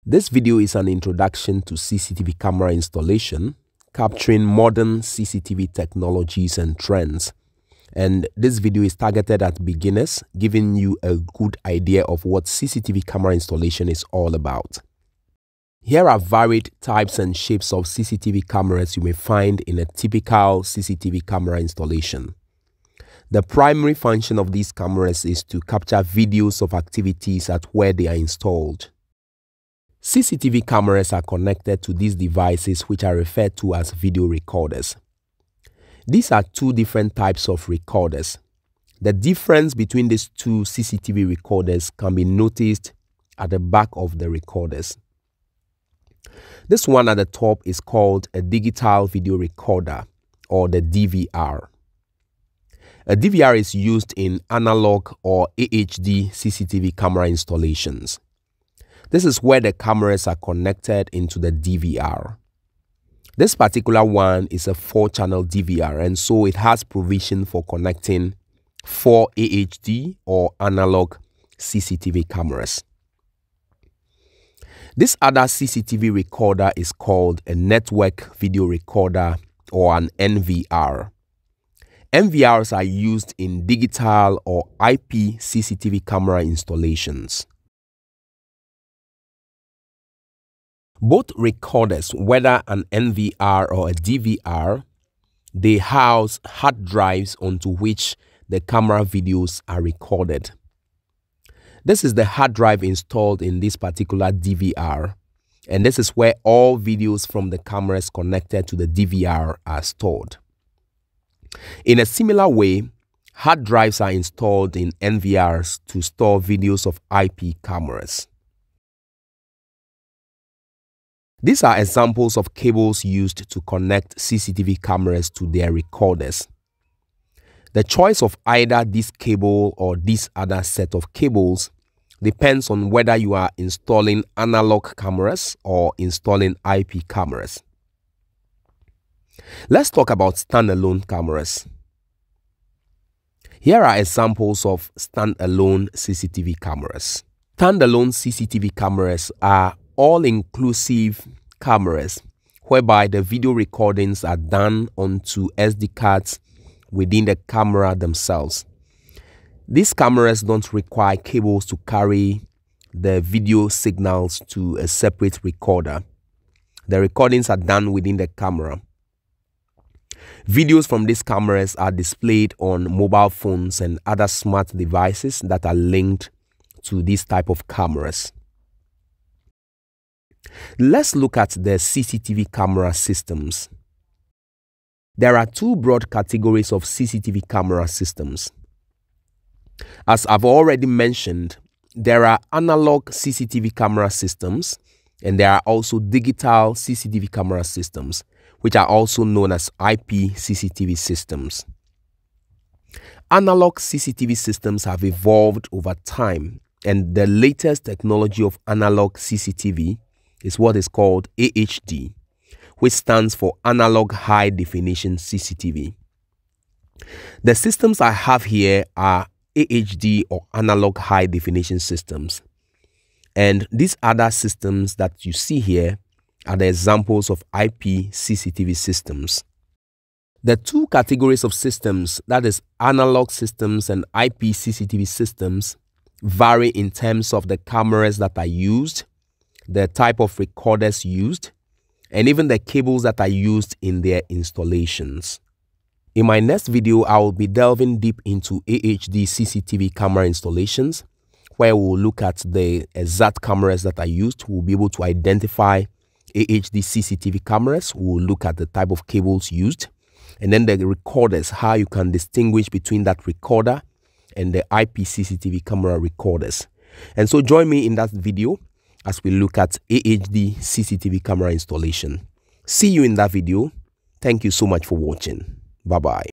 This video is an introduction to CCTV camera installation, capturing modern CCTV technologies and trends. And this video is targeted at beginners, giving you a good idea of what CCTV camera installation is all about. Here are varied types and shapes of CCTV cameras you may find in a typical CCTV camera installation. The primary function of these cameras is to capture videos of activities at where they are installed. CCTV cameras are connected to these devices, which are referred to as video recorders. These are two different types of recorders. The difference between these two CCTV recorders can be noticed at the back of the recorders. This one at the top is called a digital video recorder, or the DVR. A DVR is used in analog or AHD CCTV camera installations. This is where the cameras are connected into the DVR. This particular one is a 4-channel DVR, and so it has provision for connecting 4 AHD or analog CCTV cameras. This other CCTV recorder is called a network video recorder, or an NVR. NVRs are used in digital or IP CCTV camera installations. Both recorders, whether an NVR or a DVR, they house hard drives onto which the camera videos are recorded. This is the hard drive installed in this particular DVR, and this is where all videos from the cameras connected to the DVR are stored. In a similar way, hard drives are installed in NVRs to store videos of IP cameras. These are examples of cables used to connect CCTV cameras to their recorders. The choice of either this cable or this other set of cables depends on whether you are installing analog cameras or installing IP cameras. Let's talk about standalone cameras. Here are examples of standalone CCTV cameras. Standalone CCTV cameras are all-inclusive cameras whereby the video recordings are done onto SD cards within the camera themselves. These cameras don't require cables to carry the video signals to a separate recorder. The recordings are done within the camera. Videos from these cameras are displayed on mobile phones and other smart devices that are linked to this type of cameras. Let's look at the CCTV camera systems. There are two broad categories of CCTV camera systems. As I've already mentioned, there are analog CCTV camera systems, and there are also digital CCTV camera systems, which are also known as IP CCTV systems. Analog CCTV systems have evolved over time, and the latest technology of analog CCTV is what is called AHD, which stands for Analog High Definition CCTV. The systems I have here are AHD or Analog High Definition systems, and these other systems that you see here are the examples of IP CCTV systems. The two categories of systems, that is analog systems and IP CCTV systems, vary in terms of the cameras that are used, the type of recorders used, and even the cables that are used in their installations. In my next video, I will be delving deep into AHD CCTV camera installations, where we will look at the exact cameras that are used. We'll be able to identify AHD CCTV cameras. We'll look at the type of cables used, and then the recorders, how you can distinguish between that recorder and the IP CCTV camera recorders. And so join me in that video as we look at AHD CCTV camera installation. See you in that video. Thank you so much for watching. Bye-bye.